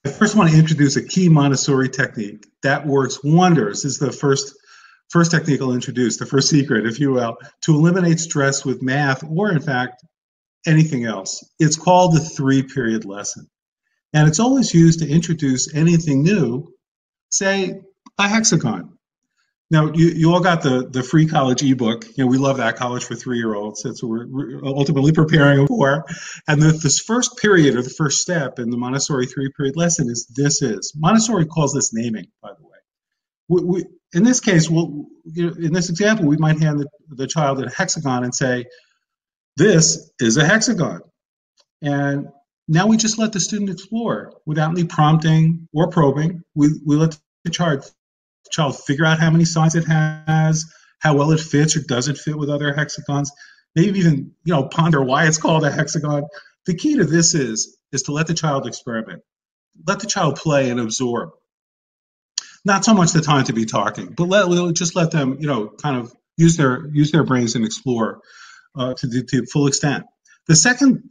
first want to introduce a key Montessori technique that works wonders. This is the first technique I'll introduce, the first secret, if you will, to eliminate stress with math or, in fact, anything else. It's called the 3-period lesson. And it's always used to introduce anything new, say a hexagon. Now, you all got the free college ebook. You know, we love that, College for 3-year-olds. That's what we're ultimately preparing them for. And this first period, or the first step in the Montessori 3-period lesson is. Montessori calls this naming, by the way. In this case, in this example, we might hand the child a hexagon and say, this is a hexagon. And now we just let the student explore without any prompting or probing. We let the child figure out how many sides it has, how well it fits or doesn't fit with other hexagons, maybe even ponder why it's called a hexagon. The key to this is to let the child experiment. Let the child play and absorb. Not so much the time to be talking, but just let them kind of use their brains and explore to the full extent. The second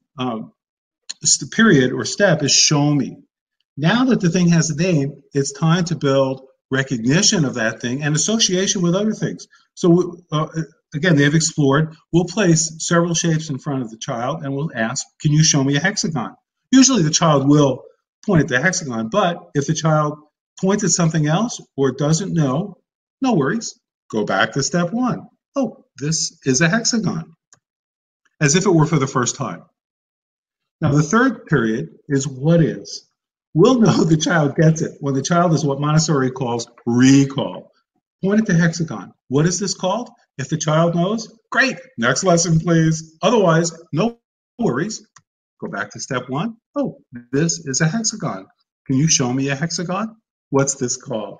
period or step is show me. Now that the thing has a name, it's time to build recognition of that thing and association with other things. So again, they've explored. We'll place several shapes in front of the child and we'll ask, can you show me a hexagon? Usually the child will point at the hexagon, but if the child points at something else or doesn't know, no worries. Go back to step 1. Oh, this is a hexagon, as if it were for the first time. Now, the third period is what is. We'll know the child gets it when the child is what Montessori calls recall. Point at the hexagon. What is this called? If the child knows, great. Next lesson, please. Otherwise, no worries. Go back to step 1. Oh, this is a hexagon. Can you show me a hexagon? What's this called?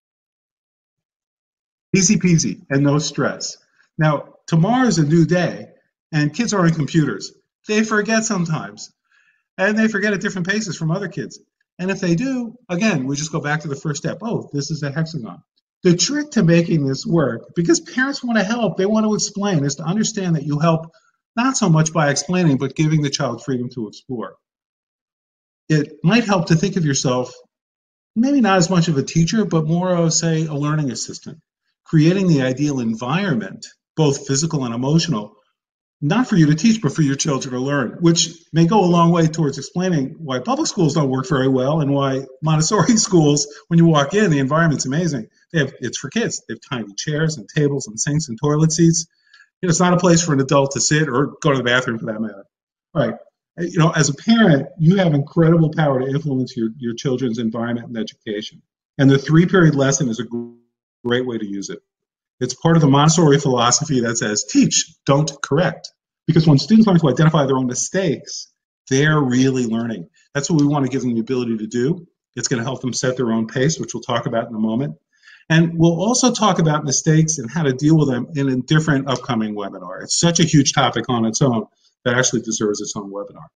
Easy peasy and no stress. Now, tomorrow's a new day, and kids are on computers. They forget sometimes, and they forget at different paces from other kids. And if they do, again, we just go back to the first step. Oh, this is a hexagon. The trick to making this work, because parents want to help, they want to explain, is to understand that you help not so much by explaining, but giving the child freedom to explore. It might help to think of yourself, maybe not as much of a teacher, but more of, say, a learning assistant, creating the ideal environment, both physical and emotional, not for you to teach, but for your children to learn, which may go a long way towards explaining why public schools don't work very well and why Montessori schools, when you walk in, the environment's amazing. It's for kids. They have tiny chairs and tables and sinks and toilet seats. It's not a place for an adult to sit or go to the bathroom for that matter. All right. As a parent, you have incredible power to influence your children's environment and education. And the 3-period lesson is a great way to use it. It's part of the Montessori philosophy that says, teach, don't correct. Because when students learn to identify their own mistakes, they're really learning. That's what we want to give them the ability to do. It's going to help them set their own pace, which we'll talk about in a moment. And we'll also talk about mistakes and how to deal with them in a different upcoming webinar. It's such a huge topic on its own that actually deserves its own webinar.